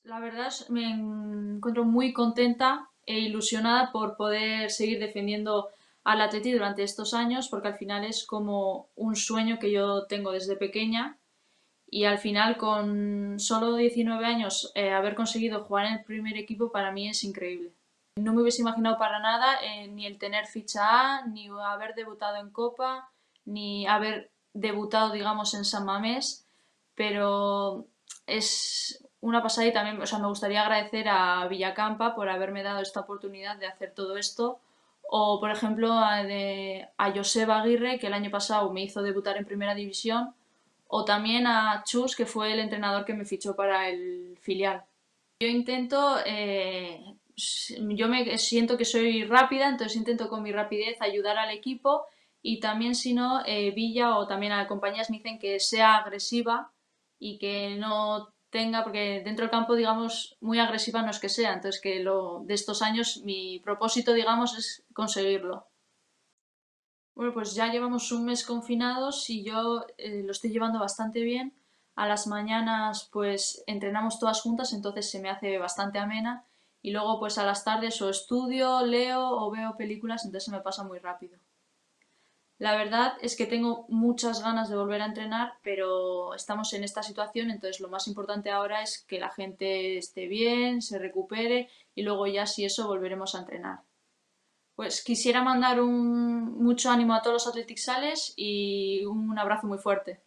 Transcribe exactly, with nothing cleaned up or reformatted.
La verdad es- me encuentro muy contenta e ilusionada por poder seguir defendiendo al Atleti durante estos años, porque al final es como un sueño que yo tengo desde pequeña y al final con solo diecinueve años eh, haber conseguido jugar en el primer equipo para mí es increíble. No me hubiese imaginado para nada eh, ni el tener ficha A, ni haber debutado en Copa, ni haber debutado, digamos, en San Mamés, pero es una pasada y también, o sea, me gustaría agradecer a Villacampa por haberme dado esta oportunidad de hacer todo esto. O, por ejemplo, a, de, a Joseba Aguirre, que el año pasado me hizo debutar en Primera División. O también a Chus, que fue el entrenador que me fichó para el filial. Yo intento, eh, yo me siento que soy rápida, entonces intento con mi rapidez ayudar al equipo y también si no, eh, Villa o también a compañías me dicen que sea agresiva y que no tenga, porque dentro del campo, digamos, muy agresiva no es que sea, entonces que lo de estos años mi propósito, digamos, es conseguirlo. Bueno, pues ya llevamos un mes confinados y yo eh, lo estoy llevando bastante bien. A las mañanas pues entrenamos todas juntas, entonces se me hace bastante amena. Y luego pues a las tardes o estudio, leo o veo películas, entonces se me pasa muy rápido. La verdad es que tengo muchas ganas de volver a entrenar, pero estamos en esta situación, entonces lo más importante ahora es que la gente esté bien, se recupere y luego ya si eso volveremos a entrenar. Pues quisiera mandar un mucho ánimo a todos los Athletic Sales y un abrazo muy fuerte.